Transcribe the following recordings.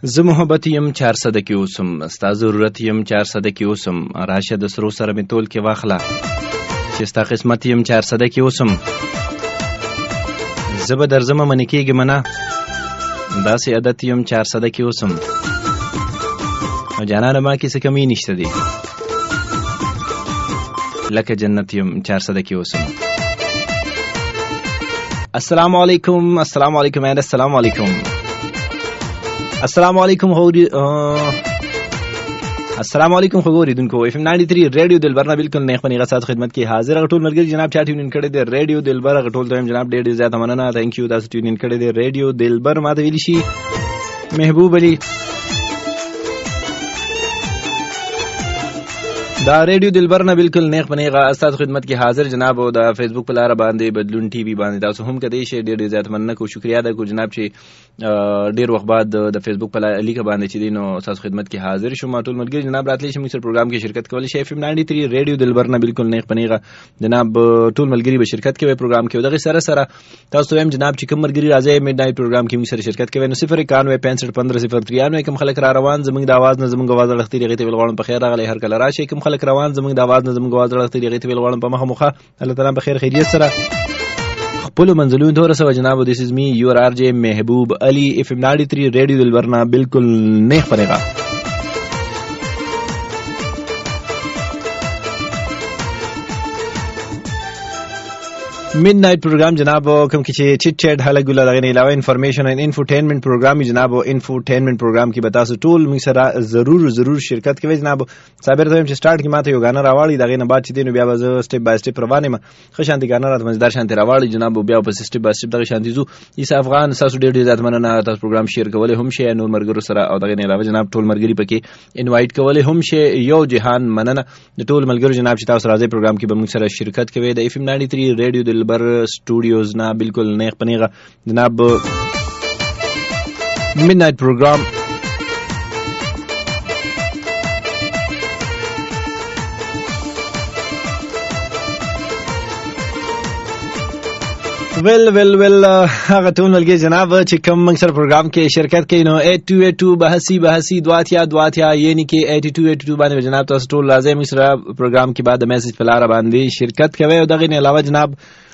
زه محبت یم 400 کې اوسم، ستا ضرورت یم 400 کې اوسم، راشه د سرو سره مې تول کې واخله چې ستا قسمت یم 400 کې اوسم. زه به درځم منې کېږم نه، داسې عادت یم 400 کې اوسم. نو جانانه ما کې څه کمی نشته دی، لکه جنت یم 400 کې اوسم. السلام علیکم، السلام علیکم، السلام علیکم، السلام علیکم السلام علیکم خبر دونکو اف ام 93 ریډیو دلبر نه بالکل نه خپنی غسات خدمت کې حاضر غټول مرګ جناب چا ټیون کړي دی ریډیو دلبر غټول دویم جناب ډېر زیات مننه ثانک یو تاسو ټیون کړي دی ریډیو دلبر ما ته ویل شي محبوب علي دا ریډیو دلبر نه بالکل نیک بنیغه استاد خدمت کې حاضر جناب او د فیسبوک په لار باندې بدلون ټي وي باندې تاسو هم کدی شي ډېر زیات مننه کو شکریا ده کو جناب چې ډېر وخت بعد د فیسبوک په لیکه باندې چې دینو تاسو خدمت کې حاضر شوم ټول ملګری جناب راتلی شي موږ پروګرام کې شرکت کولی شي اف ام 93 ریډیو دلبر نه بالکل نیک بنیغه جناب ټول ملګری به شرکت کوي پروګرام کې دغه سره سره تاسو هم جناب چې کوم ملګری راځي میډ نایټ پروګرام کې موږ سره شرکت کوي نو 091651503 کوم خلک را روان زموږ د आवाज نه زموږ आवाज لختي رغې ته ویل په خیر راغلی هر کله راشي کوم خلک روان زموږ د आवाज نه زموږ आवाज لختي رغې ته ویل غواړم په مخه مخه الله تعالی په خیر خیریت سره خپل منزلونو ته ورسوه جناب. دیس از می یور آر جے محبوب علی اف ام 93 ریډیو دلبر نه بالکل نه خبرېږه. مید نایت پروگرام جناب کوم کې چې چټ چټ هله ګوله دغه نه علاوه انفارمیشن ان انفوټینمنت پروگرام جناب انفوټینمنت پروگرام کې به تاسو ټول موږ سره ضرور شرکت کوئ جناب. صابر ته چې سٹارټ کې ماته یو غانا راوړی دغه نه بعد چې دینو بیا به سټپ بای سټپ روانه ما خو شانتي غانا راته مزدار شانتي راوړی جناب بیا په سټپ بای سټپ دغه شانتي زو ایس افغان تاسو ډېر زیات مننه تاسو پروگرام شیر کولای هم شي نور مرګرو سره او دغه نه علاوه جناب ټول مرګري پکې انوایټ کولای هم شي. یو جهان مننه د ټول مرګرو جناب چې تاسو راځي پروگرام کې به موږ سره شرکت کوي د اف ام 93 ریډیو دلبر स्टूडियोज ना बिल्कुल नेक बनेगा जनाब. Midnight programme well هغه ټول ملګری جناب چې کوم موږ سره پروګرام کې شرکت کوي نو 8282 بحثي دواتیا یعنی کې 8282 باندې جناب تاسو ټول راځي موږ سره پروګرام کې بعد میسج په لار باندې شرکت کوي او دغه نه علاوه جناب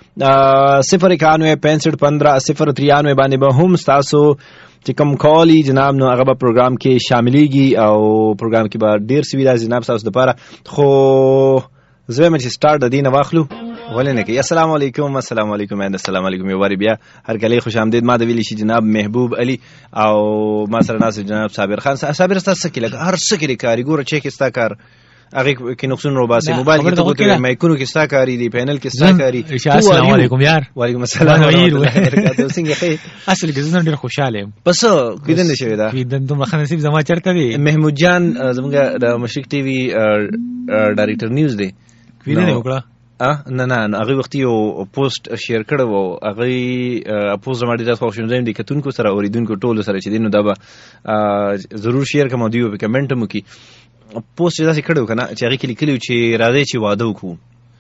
091651503 باندې به هم تاسو چې کوم کالی جناب نو هغه په پروګرام کې شاملېږي او پروګرام کې به ډیر سوي راځي جناب تاسو لپاره. خو زه مې چې سٹارټ د دینه واخلو ولې نه کې. السلام علیکم السلام علیکم یو واری بیا هر کله خوش آمدید. ما د ویلی شي جناب محبوب علی او ما سره ناس جناب صابر خان. صابر تاسو کې لګ هر څه کې کاری ګوره چې کې ستا کار هغه کې نقصان رو باسي موبایل کې ته کوته مایکونو کې ستا کاری دی پینل کې ستا کاری. السلام علیکم یار. وعلیکم السلام څنګه خیر اصل کې زنه ډیر خوشاله یم پس کیدن نشوي دا کیدن دومره خنصیب زما چرته دی محمود جان زموږ د مشرق ټي وي ډایریکټر نیوز دی کیدن وکړه نه هغه وخت یو پوسټ شیر کړو او هغه پوسټ ما ډیره خوښ شوم د کتونکو سره اوریدونکو ټولو سره چې دینو دا به ضرور شیر کوم دیو په کمنټ مو کې پوسټ داسې کړو کنه چې هغه کې لیکلو چې راځي چې واده وکړو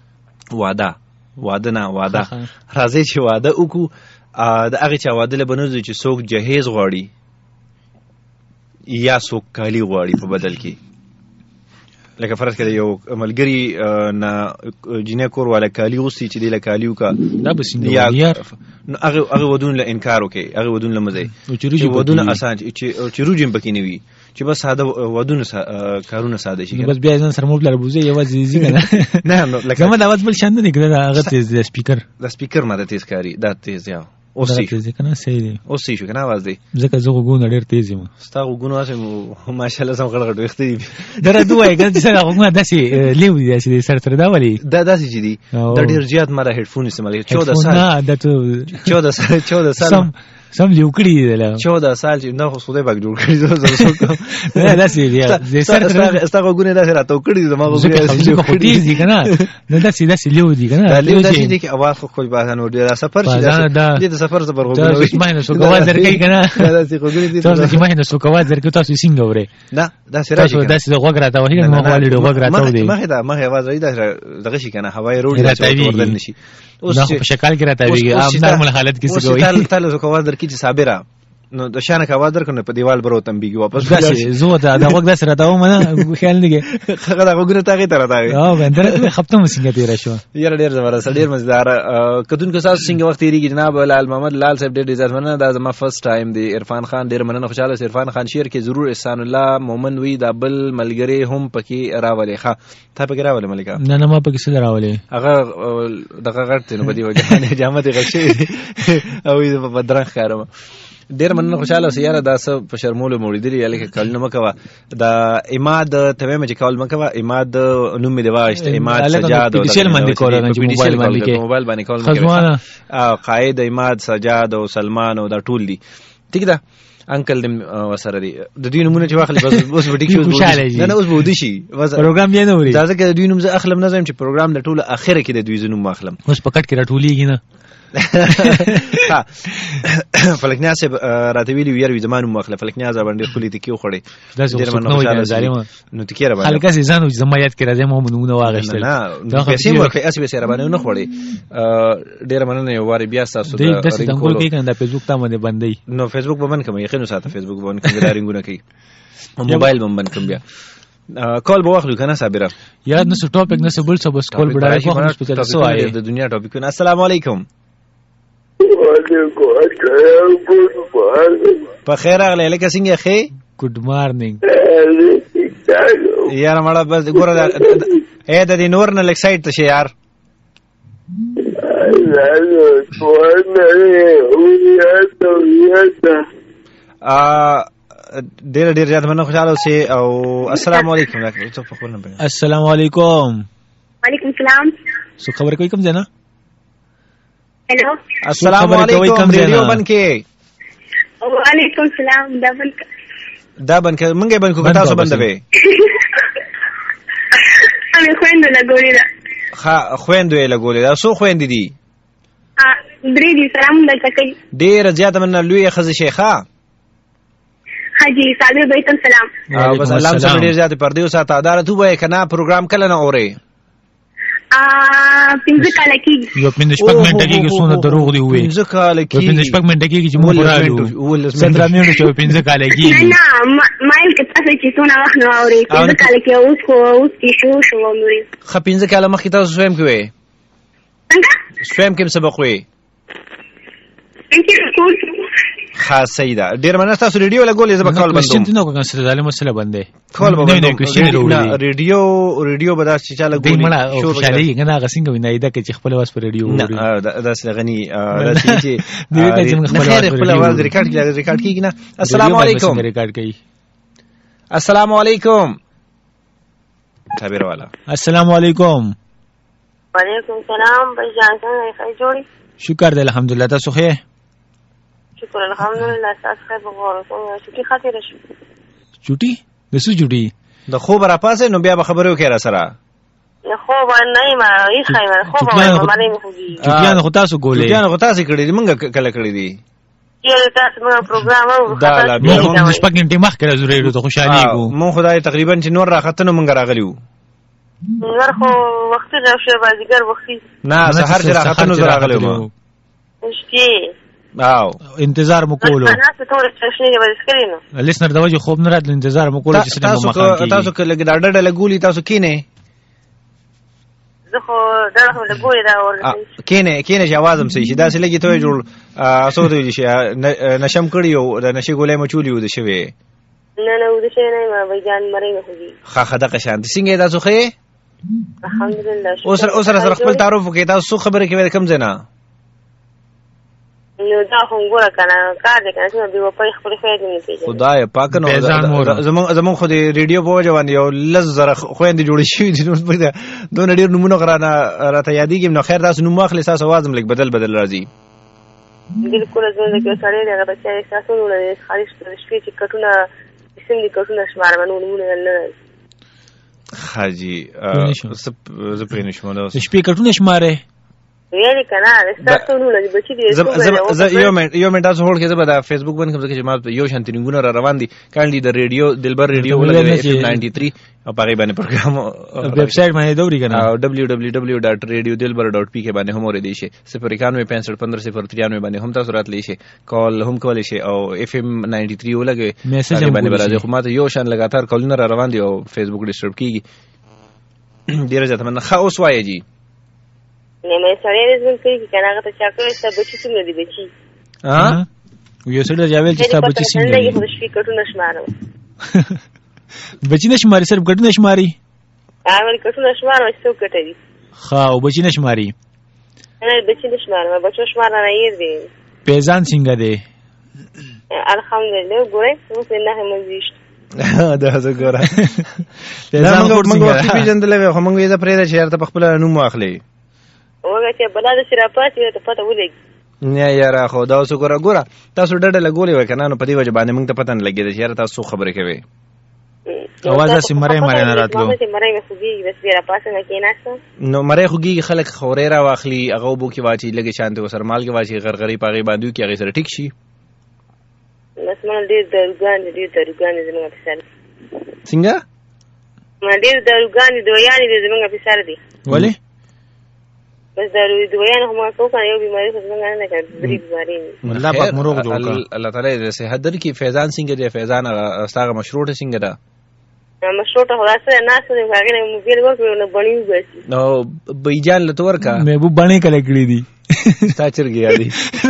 واده راځي چې واده وکړو د هغه چا واده له بنوځي چې څوک جهیز غواړي یا څوک کالی غواړي په بدل کې لکه فرض کړه یو ملګری نه جنې کور والا کالی اوسي چې دی له کالیو کا دا بس یار هغه ودون له انکار وکي هغه ودون له مزه چې ودون آسان چې روجم پکې نه وي چې بس ساده ودون کارونه ساده شي بس بیا ځان سره موبایل بوزي یو ځیزي کنه نه لکه ما دا आवाज بل شاند نه کړه هغه تیز سپیکر ما دا تیز کاری دا تیز یا اوسې تیز کنه صحیح دی اوسې شو کنه आवाज دی ځکه زه غوونه ډېر تیز یم ستا غوونه واسه ماشاءالله سم غړغړ وخت دی درته دوه کنه چې غوونه داسې لیو دی چې سر تر دا ولی دا داسې چې دی د ډېر زیات مره هډفون استعمال 14 سال نه د 14 سال سم لیو کړی دی 14 سال چې نو خدای پاک جوړ کړی زه نه داسې دی سر تر ستا غوونه داسې راته کړی زما غوونه خو تیز دی کنه نه داسې لیو دی کنه لیو داسې دی چې اواز خو خو باسان و ډېر سفر شي د سفر زبر غوونه تاسو ماینه سو کواز درکې کنه داسې غوونه دي تاسو ماینه سو کواز درکې تاسو څنګه وره دا داسې راځي داسې غوګ راته وهي نو غوالي غوګ راته ودی مخه आवाज راځي دغه شي کنه هواي روډ ورته نشي اوس په شکل کې راته ویږي عام نارمل حالت کې څه کوي تاسو کواز درکې چې صابره نو د شانه کا आवाज درکنه په دیوال برو تنبیږي واپس داسې زه دا وخت داسې راته ومنه خیال نه کې هغه دا وګړه تاګه تر راځي او غندره خپته مسنګ تیر شو یاره ډیر زبردست ډیر مزدار کدون کو ساس څنګه وخت تیریږي جناب لال محمد لال صاحب ډیر عزت مننه دا زما فرست ټایم دی عرفان خان ډیر مننه خوشاله عرفان خان شعر کې ضرور احسان الله مومن وی دا بل ملګری هم پکې راولې ښه تا پکې راولې ملکا نه ما پکې څه راولې هغه دغه غړته نو بدی وجه جامه دې غشي او دې په درنګ کارم ډیر مننه خوشاله سیاره دا څه په شرمولو موریدلی یاله کې کلنه مکوا دا اماد ته مې چې کول مکوا اماد نوم دې واښت اماد سجاد او ډیجیټل باندې کول نه چې موبایل باندې کول مکوا قائد اماد سجاد او سلمان او دا ټول دي ٹھیک ده انکل دې وسره دي د دوی نمونه چې واخلې بس اوس وډی کې نه اوس بودی شي پروګرام یې نه وري دا ځکه د دوی نوم زه اخلم نه زم چې پروګرام د ټوله اخره کې د دوی زنوم اخلم اوس پکټ کې راټولېږي نه فلکنیا صاحب راته ویلی ویری زمانو مخله فلکنیا ځا باندې خپل تکیو خړې ډېر مننه زاریم نو تکیره باندې هلکه ځانو زما یاد کړه زما مونږ واغښتل دا پیسې ورکړې اس به سره باندې نه خړې ډېر مننه یو واری بیا تاسو د دې دنګول کې کنده فیسبوک ته باندې بندي نو فیسبوک به من کوم یقین ساته فیسبوک باندې کومدارینګونه کوي موبایل باندې کوم بیا کال به واخلو کنه صابره یاد نو ټاپک نه څه بل څه بس کال بډای خو په تل سو آی د دنیا ټاپک نه السلام علیکم په خیر اغله لکه څنګه خې ګډ مارنینګ یار مړه بس ګوره اې د دې نور نه لیک سایت ته یار ډیر ډیر زیات مننه خوشاله اوسئ او السلام علیکم السلام علیکم وعلیکم السلام څه خبر کوي کوم ځنه हेलो अस्सलाम वालेकुम रेडियो बन के वालेकुम सलाम دا बन के منګه बन کو کتا سو بندوي انا خويندو لګولې دا خويندو یې لګولې دا سو خويندې دي درې دي سلام دلته کوي ډیر زیات مننه لوی خزه شیخه حاجی صابر بیتم سلام بس الله سره ډیر زیات پردیو ساته عدالت وای کنه پروګرام کله نه اوري پنځه کال کې یو پنځه شپږ منټه کې څونه دروغ دی وې پنځه کال کې پنځه شپږ منټه کې چې موږ راغلو سندره مې چې پنځه کال کې نه مایل کې تاسو چې څونه وخت نو اوري پنځه کال کې اوس کې شو نوري خ پنځه کال مخکې تاسو سویم کوي څنګه سویم کې سبق وې خاص سیدا ډیر مننه تاسو ریډیو لګولې زما کال بندو کوم نو کوم سره ظالم مسله بندې کال بندو ریډیو بدا چې چا لګولې شو شالي کنه غسنګ وینای دا چې خپل واس پر ریډیو نه دا سره غني دا چې خپل واس ریکارډ کیږي نه السلام علیکم ریکارډ کوي السلام علیکم خبر والا السلام علیکم وعلیکم السلام بھائی جان څنګه جوړی شکر دې الحمدلله تاسو ښه شکر الحمدلله تاسو ښه بغور څنګه چټي خاطر شو چټي د څه چټي د خوب را پاسه نو بیا به خبرو کې را سره نه خوب نه ما یې خایمه خوب ما نه خوږي چټیان خو تاسو ګولې چټیان خو تاسو کړی دي مونږ کله کړی دي یې تاسو موږ پروګرام او دا لا موږ شپږ غنټې مخکې راځو ته خوشالي کو مون خدای تقریبا چې نور راختنه مونږ راغلیو نور خو وخت راشه بازیګر وختي نه سحر چې راختنه زه راغلیو مشتي او انتظار مکولو تاسو ټول څه نه وځکرینو لیسنر دغه خوب نه راتل انتظار مکولو چې سره مخه تاسو کله دا ډډه لګولي تاسو کینه زه خو دا خو لګولي دا ورته کینه چې आवाज هم صحیح شي دا سې لګي ته جوړ اسو ته شي نشم کړیو د نشي ګولې مچولیو د شوی نه د شي نه ما بيجان مری نه خوږي خاخه د قشان څنګه تاسو خې الحمدلله اوس سره خپل تعارف وکړئ تاسو خبره کوي کم زنه نو دا خو ګوره کنه کار دې کنه چې به په خپل فائدې نه پیژنې خدای پاک نو زمون خو دې ریډیو په وجه باندې یو لزر خويندې جوړې شي دي نو په دون ډیر نمونه غرانه راته یادېږي نو خیر تاسو نو مخلص تاسو आवाज ملک بدل راځي بالکل زه دې کې سړی دغه بچي احساسونه لري خارج شپې چې کټونه سم دي کټونه شمار باندې نمونه نه حاجی زه پرې نشم نو شپې کټونه شماره یعنی کنه تاسو نو لږ بچی دی یو منټ تاسو هول کې زه به دا فیسبوک باندې کوم چې ما یو شان ترنګونه را روان دي کاندي د ریډیو دلبر ریډیو ولګي 93 او پاره باندې پروګرام ویب سټ باندې دوري کنه www.radiodilbar.pk باندې هم ورې شي 091651503 باندې هم تاسو راتلی شي کال هم کولای شي او اف ام 93 ولګي میسج باندې راځي خو ماته یو شان لګاتار کولونه را روان دي او فیسبوک ډیسټرب کیږي ډیره ځته من خا اوس وایي جی نه مې سړی رزم کوي کنه هغه ته چا کوي چې بچی څنګه دی بچی ها یو سړی جاویل چې تاسو بچی څنګه دی خو شي کټونه شمارو بچی نشماري صرف کټونه شماري اول کټونه شمارو څو کټي ها او بچی نشماري نه بچی نشمارو بچو شمار نه یې دی پیزان څنګه دی الحمدلله ګورې اوس نه مزيش دا زه ګوره موږ وخت پیژندلې خو موږ یې د پرې د شهر ته خپل نوم واخلې وګه چې بل د شرافات ته پته ولګي نه یاره خو دا اوس ګوره تاسو ډډه لګولې وای کنه نو په دې وجه باندې موږ ته پته نه لګیږي چې تاسو خبرې کوي اواز سیمره نه راتلو سیمره خوږي بس بیا پاسه نه کېناسته نو مړې خوږي خلک خورې را واخلي هغه بو کې واچي لګي شانته وسر مال کې واچي غرغري پاغي باندې کې هغه سره ټیک شي بس مونږ ډېر دروګان زموږ په سر څنګه ما ډېر دروګان دویانې زموږ په سر دي ولی بس دویانې هم کو کنه یو بیماری څنګه نه کوي بیماری الله پاک مروغ جوړ کړ الله تعالی دې صحت در کې فیضان څنګه دی فیضان استاغه مشروط څنګه ده مشروط خلاص نه سره هغه موبایل ورکړو نه بنیو بس نو بیجان لتور کا مې بو باندې کله کړی دي تا چرګیا دي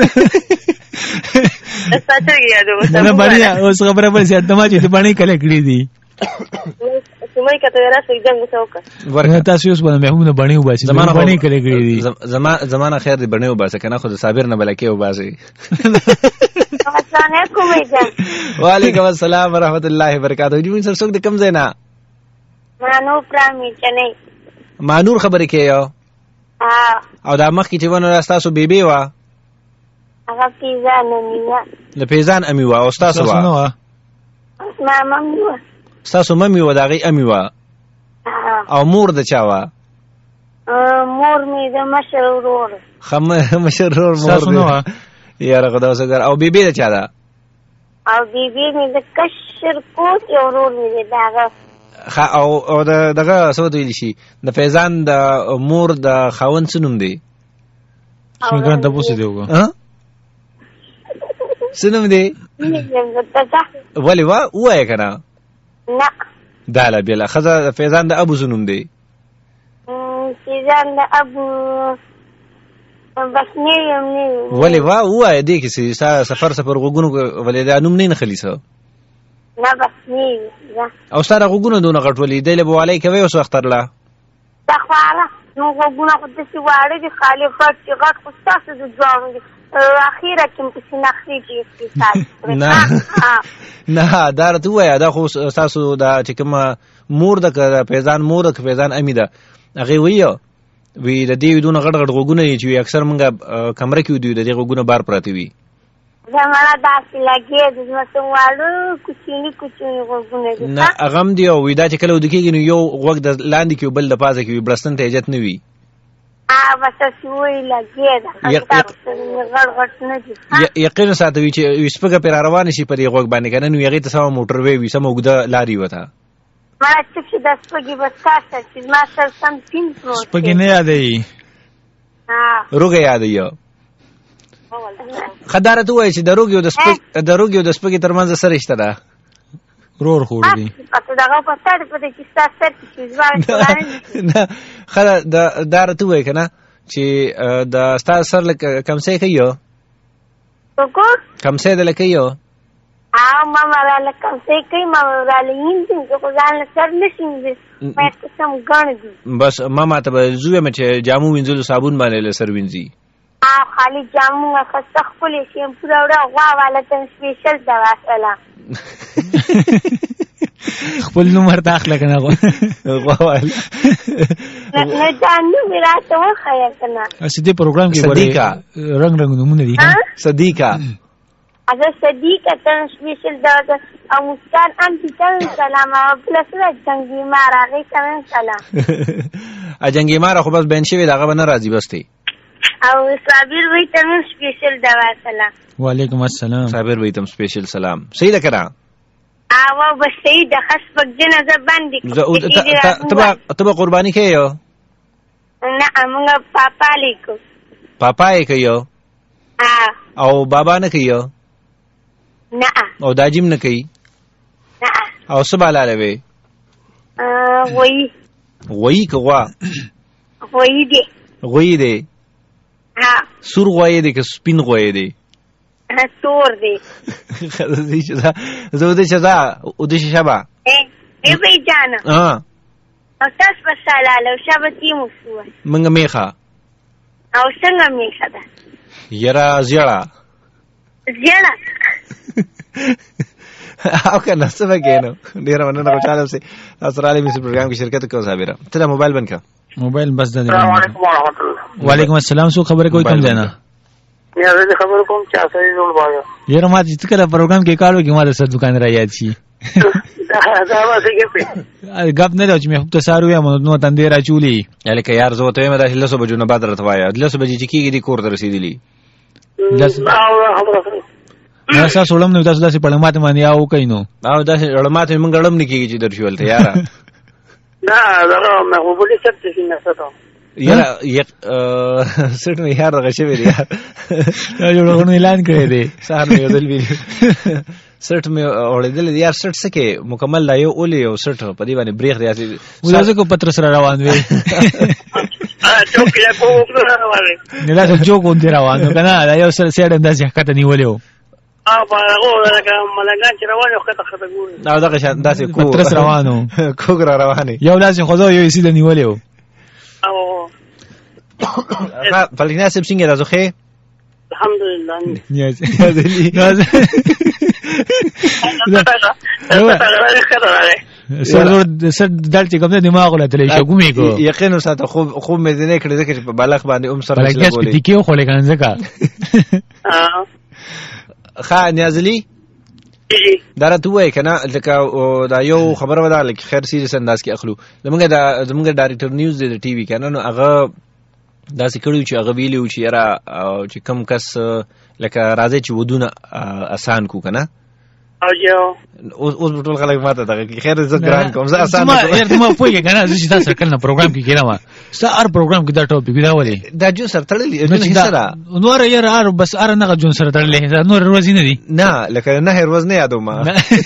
نه باندې اوس خبره به سي اتما چې باندې کله کړی دي سمای کته راځي جنگ وسوکا ورته تاسو اوس باندې مهمونه باندې وباسي زمانه باندې کله کړی دي زمانه خیر دی باندې وباسه کنه خو صابر نه بلکې وباسي السلام علیکم جان وعلیکم السلام ورحمت الله وبرکاتہ جوړ سر څوک د کم زینا مانو پرامي چنه مانور خبرې کوي او دا مخ کې چې ونه تاسو بیبي وا هغه پیزان امیوا له پیزان امیوا او تاسو وا ما ماموا تاسو مامي و دا غي امیوا او مور د چا وا مور می د مشرور مشرور مور نو یاره خدا سګر او بیبي د چا دا او بیبي می د کشر کوټ یو ورور می داغه او دغه سو دی شي د فیضان د مور د خاون سنوم دی څنګه ته پوسې دیوګه ها سنوم دی ولی وا وای کنه نه داله بلا خزه فیضان د ابو سنوم دی فیضان د ابو بس نه یم نه ولی وا وای دی کی سفر غوګونو ولې دا نوم نه خلیصه نه بس نه او ستاره غوګونو دونه غټولې دی له بوالای کوي اوس وخترلا تخواله نو غوګونو خو د سی واړې د خالفت چې غټ خو تاسو د ځوان اخیره کوم څه نخري چې نه دا راته وای دا خو تاسو دا چې کوم مور د فیضان مور د فیضان امیده هغه ویو وی د دې دونه غټ غوګونه چې اکثر مونږه کمره کې ودی د دې غوګونه بار پراته وي زمانہ داسې لګي د مسو والو کوچینی غوګونه نه اغم دی او ودا چې کله ودکېږي نو یو غوګ د لاندې کې بل د پازه کې برستن ته اجازه نه وي بس سوي لګي غړ نه دي یقین ساتوي چې وسپګه پر روان شي پر غوګ باندې کنه نو یغه ته سم موټر وي سم وګده لاري وته ما چې د سپګي بس تاسو چې ما سر سم پین پرو سپګي نه یادې روګه یادې خدارت وای چې دروګ یو د سپګي ترمنځ سره رشتہ ده رور خور دي پته دغه پته په دې کې ستاسو چې ځوان نه خلا د دارت وای کنه چې د ستاسو سر لکه کم څه کوي کو کم څه د لکه یو ما مالا کم څه کوي ما مالا یین چې ځان سر نشي مې قسم ګڼ دي بس ما ته زوی مې چې جامو وینځل صابون باندې سر وینځي خالی جامو خسته خپل شي پورا وړه غوا والا ته سپیشل دوا سلام خپل نمبر داخله کنه غوا والا نه جانو میراته وخیا کنه اسی دې پروګرام کې صدیقہ رنگ نمونه دي صدیقہ اگر صدیقہ ته سپیشل دوا او مسکان انت سلام او پلس جنگی مار هغه څنګه سلام ا جنگی مار خو بس بن شوی دغه نه راضی بسته او صابر وای ته سپیشل دوا سلام. وعلیکم السلام. صابر وای ته سپیشل سلام. صحیح ده کنه؟ او بس صحیح ده. خاص پک جنه زبان دي. تبا قربانی کې یو؟ نه موږ پاپا لیکو. پاپا یې کوي؟ او بابا نه کوي؟ نه. او داجیم نه کوي؟ نه. او څه بالاله وي؟ غوی. غوی که غوا؟ غوی دی. غوی دی؟ سور غوی دی که سپین غوی دی؟ سور دی. زه ودې شزا ودې شبا ای بی جانا او تاس بسالاله او شبا تیمو سوه منگا میخا او څنګه میخا ده یرا زیړه او کنه څه وکینو ډیر مننه خوشاله اوسئ تاسو را لې مې پروګرام کې شرکت کوو صابره ته موبایل بند کا موبایل بس ده. السلام علیکم ورحمۃ اللہ. وعلیکم السلام. سو خبره کوئی کم دینا یا زه خبر کوم چې اساسي جوړ باغ یره ما چې کله پروګرام کې کارو کې ما د سر دکان را یاد شي دا واسه کې په غب نه راځي مې ته سارو یا نو تندې را چولی الکه یار زه ته مې د 11 بجو نه بعد راته وایا 11 بجې چې کېږي د کور ته رسیدلی نه تاسو ولم نو تاسو داسې پړمات باندې او کینو او داسې علمات مونږ غړم نه کېږي چې درشول ته یاره دا مې خو بلی څه څه نه ستو یاره سټ مې یار غشې وی یار دا جوړونه اعلان کړی دی سار مې ودل ویډیو سټ مې اورېدل یار سټ سکه مکمل لا یو اولې او سټ په دې باندې بریخ دی ولازم کو پتر سره روان وي چوک له کوو روان نه لا جوک اون دی روان کنه دا یو سره سیډ انداز حقیقت نیولیو په هغه لکه ملګان چې روان او خطه ګوري دا دغه شان داسې کو پتر روانو کوګ را رواني یو لاسه خو یو سیده نیولیو او فلکنا سب څنګه راځوخه الحمدلله نیاز سر دل چې کوم دماغ ولا تلې شو ګمې کو یقین ساته خوب مې نه کړې ځکه چې په بالغ باندې سره چې لګولې ټیکي خو لګان ځکه خا نیازلی درته وای کنه لکه دا یو خبره ودا لکه خیر سیریس انداز کې اخلو زمونږ ډایرکټر نیوز دی د ټي وي کنه نو هغه داسې کړیو چې هغه ویلیو چې یاره چې کم کس لکه راځي چې ودونه آسان کو کنه اوس ټول خلک ماته دغه خیر زه ګران کوم زه آسان کوم یار ته ما پوهیږم کنه زه چې تاسو کله پروګرام کې کېرم هر پروګرام کې دا ټاپک دا ولې دا جون سره تړلې نه سره نور یار بس نه جون سره تړلې نور ورځ نه دي نه لکه نه هر ورځ نه یادو ما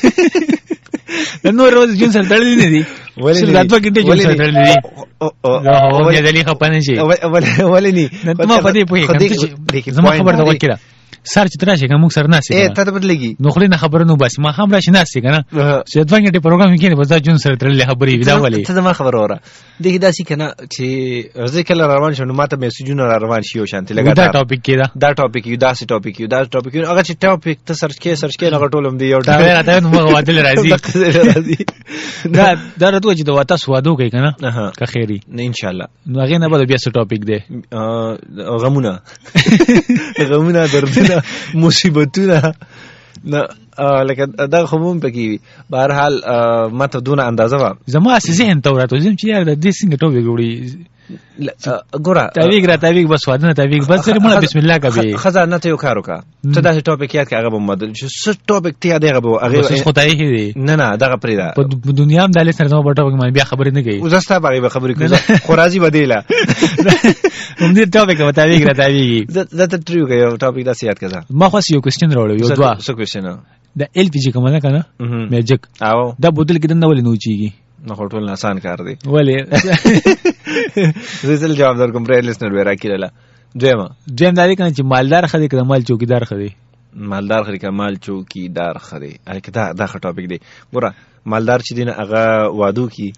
نور ورځ جون سره تړلې نه دي ولې دا دوه کې جون سره تړلې دي او یا دلی خپانه شي ولې نه ما په دې پوهیږم زما خبر دا وکړه سر چې تراشه کوم سر ناسي ته ته بدلېږي نو خلینو خبر نو بس ما هم راشي ناسي کنه چې دوه غنټه پروګرام کې نه بس دا جون سره ترلې خبرې ودا ولې ته ما خبر اوره دغه داسي کنه چې ځکه روان شونه ماته میسجونه روان شي او شانتي لګا دا ټاپک کې دا ټاپک یو داسې ټاپک یو دا ټاپک یو هغه چې ټاپک ته سرچ کې نه غټولم دی یو دا راته نو ما وادل راځي دا راته چې دا تاسو وادو کوي کنه که خیری نه ان شاء الله نو هغه نه به بیا څه ټاپک دی غمونه دردونه مصیبتونه نه لکه دا خموم پکې بهر حال ماته دونه اندازه وا زما ذهن ته ورته زم چې یار د دې څنګه ټوبه جوړي ګوره تعویق بس ودنه تعویق بس سره مړه بسم الله کبي خزانه ته یو کار وکړه ته دا ټاپک یاد کړه هغه مدل چې څه ټاپک ته یاد هغه هغه خدای دی نه دغه پرې دا په دنیا هم د سره نو ټاپک باندې بیا خبرې نه کوي وزستا باغې خبرې کوي خو راځي بدیله هم دې ټاپک ته تعویق دا ته ټریو کوي ټاپک دا سیات کړه ما خو یو کوېسچن راوړل یو دوا څه کوېسچن د ال پی جی کومه نه کنه میجک او دا بوتل کې دنه ولې نو چیږي نه ټول آسان کار دی ولې زه تل جواب درکوم برای لیسنر ورا کیله دویم داری کنه چې مالدار خدي کړه مال چوکیدار خدي مالدار خدي کړه مال چوکیدار خدي الکه دا ټاپک دی ګوره مالدار چې دین هغه وادو کی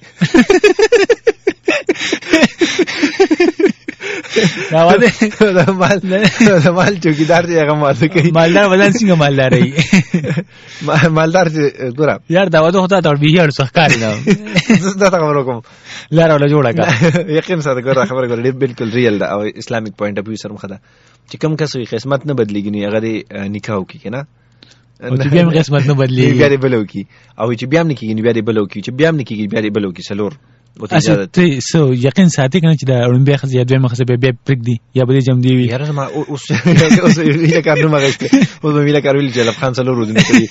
دا واده دا مال چوکیدار دی هغه ماده کوي مالدار بدن څنګه مالدار ای مالدار چې ګوره یار دا واده هوتا ته بهیر څخکاری نه دا خبرو کوم لاره ولا جوړه کا یقین سره ګوره خبره ګوره بالکل ریل دا او اسلامیک پوینټ اف ویو سره مخده چې کم کس قسمت نه بدلیږي نه هغه نکاح کوي کنه او چې بیا قسمت نه بدلیږي بیا دې بلو کی او چې بیا نه کیږي بیا دې بلو کی چې بیا نه کیږي بیا دې بلو کی سلور ته سو یقین ساتي کنه چې دا اولمبیا خزه یا دوی مخه به پرګ دی یا به جام دی وي یاره ما اوس ویله کار نو مغشته اوس ویله کار ویل چې لب خان سره ورودنه کوي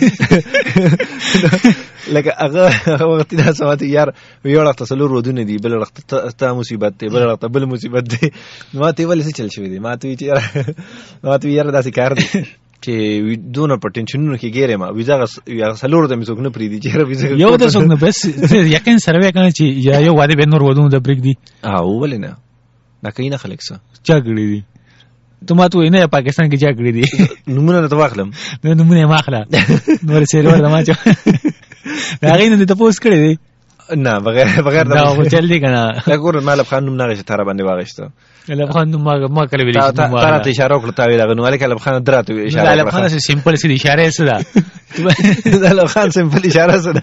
لکه هغه وخت دا سمات یار یو وخت سره ورودنه دی بل وخت ته مصیبت دی بل وخت بل مصیبت دی نو ته ولې څه چل شوی دی ما ته یاره داسې کار دی چې دونه په ټینشنونو کې ګیره ما ویزا یا سلور د میڅوک نه پریدي چې ویزا یو د څوک نه بس یقین سره وکنه چې یو واده به نور ودون د پرګ دی ولې نه دا کین خلک څه چا کړی دي ته ما ته نه پاکستان کې چا کړی دي نمونه نه واخلم نمونه ماخلا نور سیرور د ما چې دا غینه ته پوسټ کړی دی نه بغیر دا چل دی کنه دا ګور مال خان نوم نه تر باندې واغښته لب خان نوم ما کله ویل تا ته اشاره وکړه تا ویل غنو مالک لب خان درته اشاره لب خان سیمپل سي اشاره سره لب خان سیمپل اشاره سره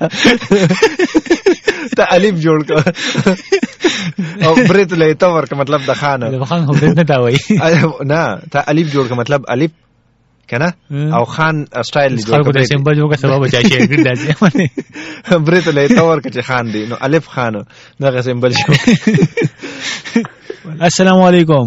ته الف جوړ کړ او برت له تا ورکه مطلب د خان لب خان هو نه تا وای نه ته الف جوړ کړ مطلب الف کنه او خان سټایل دی خلکو د سیمبل جوړه سبب چا شي ګرځي برت له تا ورکه چې خان دی نو الف خان دغه سیمبل شو السلام علیکم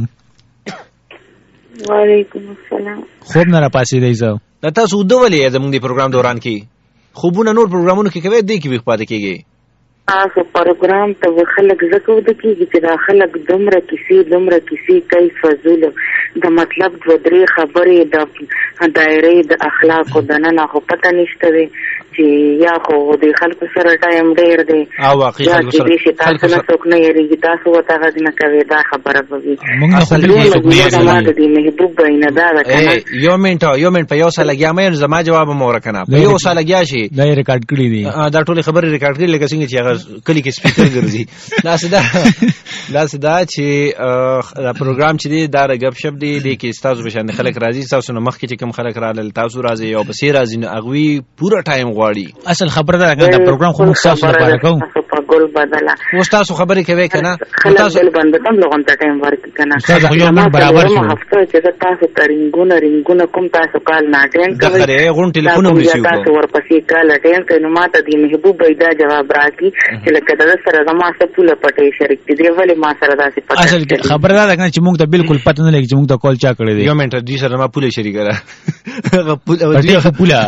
وعلیکم السلام خوب نه را پاسې دی زه دا تاسو ودولې زموږ دی پروګرام دوران کې خوبونه نور پروګرامونو کې کوي دی کې وي پاتې کېږي تاسو پروګرام ته خلک زکو د کېږي چې دا خلک دومره کیسې کوي فضول د مطلب دوه درې خبرې د دایرې د اخلاقو د نه خو پته نشته دی چې یا خو د خلکو سره ټایم ډېر دی او واقعي خلکو سره تاسو نه څوک نه یریږي تاسو ورته غږ نه کوئ دا خبره به وي د محبوب بینه دا ده کنه یو منټ په یو سال لګیا مې زما جواب مو ورکنه په یو سال لګیا شي دا ریکارډ کړی دی دا ټول خبرې ریکارډ کړي لکه څنګه چې هغه کلی کې سپیکر ګرځي دا سدا چې دا پروګرام چې دی دا غب شپ دی کې تاسو به شان خلک راځي تاسو نو مخ کې کوم خلک رااله تاسو راځي او بسې راځي نو اغوي پورا ټایم غواړي اصل خبره ده دا پروګرام خو موږ تاسو لپاره کوو ګل بدلا اوس تاسو خبرې کوي کنه تاسو بل بند تم لغون ته ټایم ورک کنه تاسو یو من برابر شو هفته چې تاسو رنگونه کوم تاسو کال ناټین کوي دا غون ټلیفون مې شو تاسو ورپسې کال اټین کوي نو ماته دی محبوب بيدا جواب راکړي چې لکه دا سره زما سپوله پټې شریک دي ولې ما سره داسې پټه اصل خبره ده کنه چې موږ ته بالکل پته نه لګي چې موږ ته کال چا کړی دی یو منټ دې سره ما پوله شریک را پوله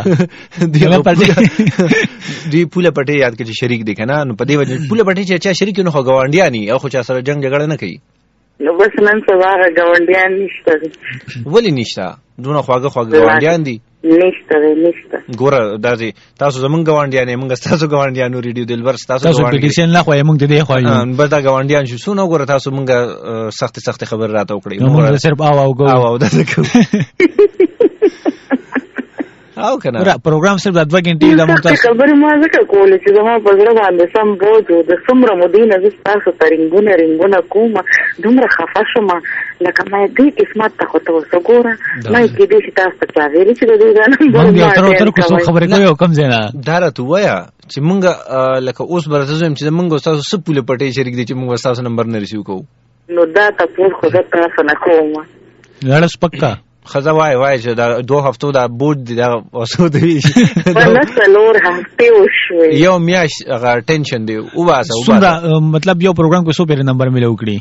دی پوله پټې یاد کړي شریک دي کنه نو په دې وجه پوله پټې چې چا شریک نه خو غونډیانی او خو چا سره جنگ جګړه نه کوي نو بس نن سبا غونډیان نشته ولی نشته دونه خواږه غونډیان دي نشته ګوره داسې تاسو زمونږ غونډیان موږ تاسو غونډیانو ریډیو دلبر تاسو پټیشن نه خوای موږ دې خوای بس دا غونډیان شو سونه ګوره تاسو موږ سخت خبر راته وکړي موږ صرف او دا کوم او کنه پروګرام صرف د 2 غنټې د مونږ تاسو خبرې ما ځکه کولې چې زما په زړه باندې سم بوجو د څومره مدینه زه تاسو رنګونه کوم دومره خفه شوم لکه ما دې قسمت ته خو ته وګوره ما کې دې چې تاسو ته ویلې چې دې غنم تر کو خبرې کوي کوم ځای دا راته وایا چې مونږ لکه اوس برته زم چې مونږ تاسو سپوله پټې شریک دي چې مونږ تاسو نمبر نه ریسیو کوو نو دا تاسو خو تاسو نه کوم لړس پکا خزه وای چې دا 2 هفتو دا بوت دی دا اوسو دی ولڅلور هفته وشوي یو میاش هغه ټینشن دی او واسه مطلب یو پروګرام کو 100 پیری نمبر ملو کړی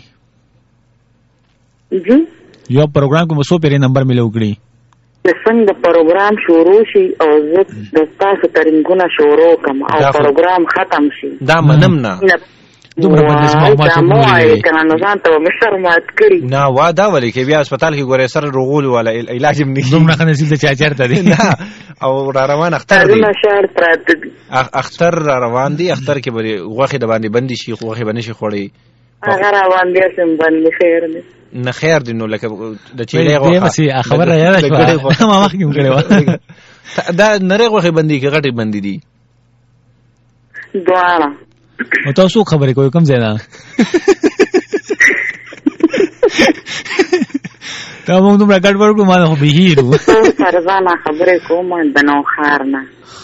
جی یو پروګرام کو 100 پیری نمبر ملو کړی څنګه پروګرام شروع شي او زه د تاسو ترنګونه شروع کوم او پروګرام ختم شي دا منم نه دومره باندې ما ته مولې کنه نو ځان ته مشر مات کړی نه واده ولې کې بیا هسپتال کې ګورې سره روغول ولا علاج هم نه دومره خنه سیده چا چرته دی او را روان اختر دی شهر پراته دی اختر را روان دی اختر کې به غوخه د باندې بندي شي غوخه باندې شي خوړی هغه روان دی سم باندې خیر دی نه خیر دی نو لکه د چیلې غوخه خبره یاد شو ما مخکې کړو دا نری غوخه بندي کې غټي بندي دي دواړه او تاسو خبرې کوئ کوم ځای نه تا موږ دومره ګډ ورکو ما خو به هیرو فرزانه خبرې کوم د نوخار نه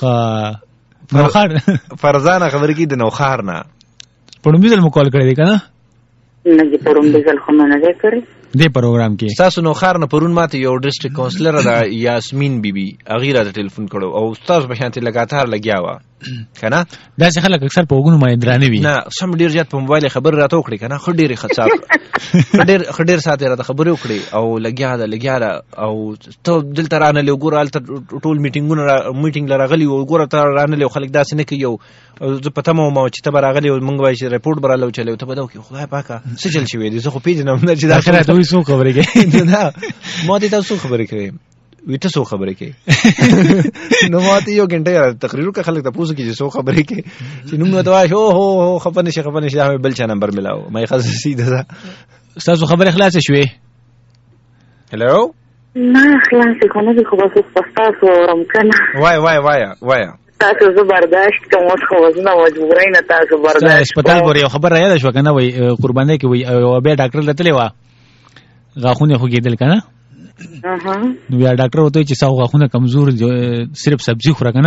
فرزانه خبرې کی د نوخار نه پړم دې مو کال کړی دی کنه نه چې پړم دې خو نه نه کړی دې پروګرام کې تاسو نوخار نه پرون ماته یو ډیسټریکټ کونسلر دا یاسمین بیبي اغیره ته ټلیفون کړو او استاد په شانتي لګاتار لګیا و کنه داسې خلک اکثر په وګونو باندې درانه وي نه سم ډیر زیات په موبایل خبر راته وکړي کنه خو ډیر خصاب ډیر ساعت راته خبرې وکړي او لګیا ده او ته دلته رانه له ګور الته ټول میټینګ لراغلی او ګور ته رانه له خلک داسې نه کوي زه پته مو چې ته راغلی او موږ وایي ریپورت براله چلو ته بدو کې خدای پاکه څه چل شي دي زه خو پیژنم نه چې دا اخرات وې څو خبرې کوي نه ما دې تاسو خبرې کوي ویته سو خبرې کوي نو ماته یو غنټه تقریر وکړه خلک ته پوښتنه کوي چې سو خبرې کوي چې نو ته وایي هو خبرنه شي بل چا نمبر ملاو مې خاص سیده تاسو خبرې خلاص شوې هلو نه خلاص کنه دي خو بس تاسو ورم کنه وای تاسو زبرداشت کوم خو وزنه مجبورای نه تاسو برداشت هسپتال ګوري یو خبر راځي شو کنه وای قربانای کې وای او بیا ډاکټر لته لیوا غاخونه خو کېدل کنه نو بیا ډاکټر وته چې ساو غاخونه کمزور صرف سبزی خوره کنه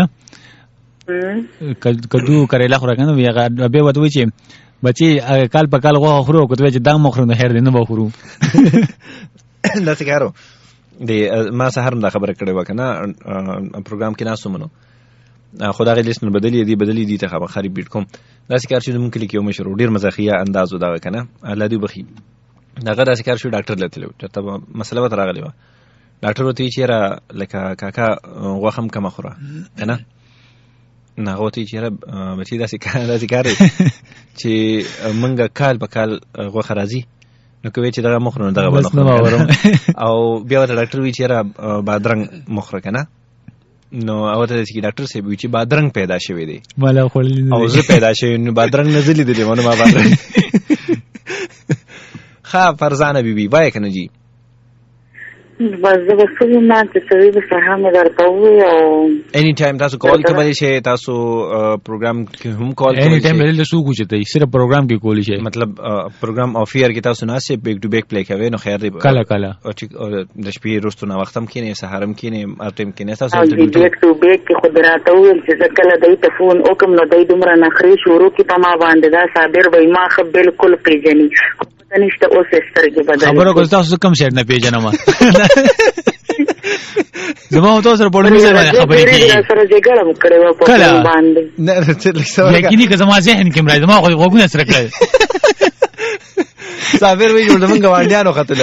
کدو کریلا خوره کنه بیا وته وای چې بچي کال په کال غوخه خورو کوته چې دا مخرو نه هر دینه بخورو دا څه کارو دی ما سهار دا خبره کړې و کنه پروګرام کې ناسو منو خدای لیست نه بدلی دي ته خبري بیت کوم دا څه کار چې موږ کلی کې یو مشهور ډیر مزاخیه اندازو دا کنه الله دې بخي داغه داسې کار شو ډاکټر لته ته مسله وته راغلی و ډاکټر وته چې را لکه کاکا غوخم کما خوره کنه نه غوته چې را بچی داسې کار چې منګه کال په کال غوخه راځي نو کوي چې دغه مخ نه دغه بل او بیا ته ډاکټر وی چې را بادرنګ مخره کنه نو او ته چې ډاکټر سی وی چې بادرنګ پیدا شوی دی مالا خړلې او زه پیدا شوی نو بادرنګ نه زلی دی مونږ ما بادرنګ خا فرزانه بیبي وای کنه جی بس زه بس نه چې سوي به سهار مې درته وي او اني ټایم تاسو کال کولی شئ تاسو پروګرام کې هم کال کولی اني ټایم له سو کوچته صرف پروګرام کې کولی شئ مطلب پروګرام اف ایئر کې تاسو نه سي بیک ټو بیک پلی کوي نو خیر دی کله او د شپې وروسته نو وختم کې نه سهارم کې نه ټایم کې نه تاسو بیک ټو بیک کې خود راته ویل چې کله دای ته فون وکم نو دای دومره نخري شروع کی په ما باندې دا صابر وای ما خو بالکل پیژني نشته اوس سترګې بدل خبره کوم تاسو کوم شهر نه پیژنم زما تاسو سره په ډېر ځای خبرې کوي سره جګړه وکړې و په باندې نه لیکن که زما ذهن کې مرای زما غوګونه سره کړل صابر وی جوړ موږ وانډیانو خطل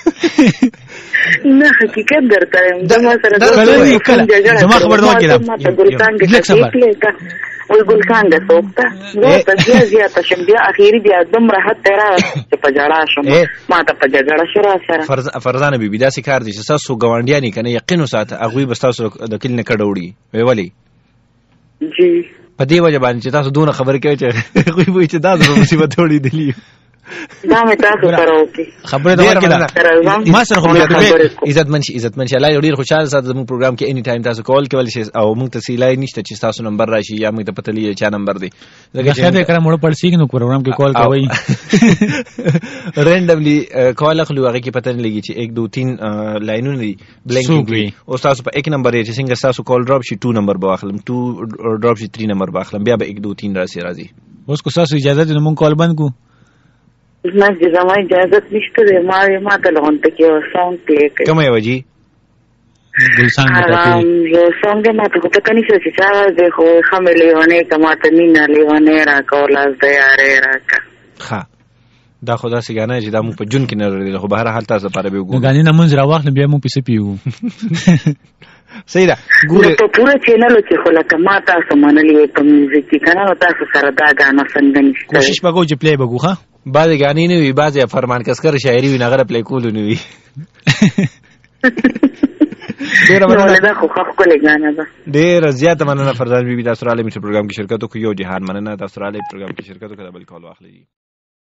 نه حقیقت درته زما سره زما خبر نو کړم لکه صبر وی ګل څنګه سوکتا نو ته زیاته شم بیا اخیری بیا دم راحت تیرا چې په جړا شم ما ته په جړا شرا سره فرزانه بیبي داسې کار دي چې تاسو ګوانډیانی کنه یقین وساته هغه به تاسو د کل نه کډوړي وی ولی جی په دې وجه باندې چې تاسو دونه خبر کوي چې خو به چې دا مصیبت وړي دي دا مې تاسو سره وکي خبره دا وکړه ما سره خو عزت منشي الله ډیر خوشاله ساته زموږ پروګرام کې اني ټایم تاسو کال کول شي او موږ ته سیلای نشته چې تاسو نمبر راشي یا موږ ته پته لې چا نمبر دی زه خبره کړم مړ پړ سیګ نو پروګرام کې کال کوي رینډملی کال اخلو هغه کې پته نه لګي چې 1 2 3 لاینونه دي بلینکینګ او تاسو په 1 نمبر یې چې څنګه تاسو کال ډراپ شي 2 نمبر به واخلم 2 ډراپ شي 3 نمبر به واخلم بیا به 1 2 3 راځي اوس کو تاسو اجازه دې موږ کال بند کو ما زما اجازه نشته ما ته لغونته کې ساوند پلی کوي کومه وجي ګلڅنګه ته څنګه ما ته ته کني چې چا زه خو خملې ونه کما ته مینا لیونه را کولاس د یاره راکا ها دا خدا سګانه چې دا مو په جون کې نه لري خو بهر حال تاسو لپاره به وګورئ غانې نه مونږ راوخل بیا مو پیسې پیو صحیح ده ګوره په پوره چینل کې خو لکه ما تاسو منلې په میوزیک کې کنه تاسو سره دا غانا څنګه نشته کوشش وکړو چې پلی وکړو ها بعض غانې نه وي بعض فرمان کسکر شاعري وي نغره پلی کول نه وي ډیر مننه دا خو خپل غانا ده ډیر زیاته مننه فرزان بیبي تاسو را لې میټر پروګرام کې شرکت وکړو یو جهان مننه تاسو را لې پروګرام کې شرکت وکړه بل کال واخلئ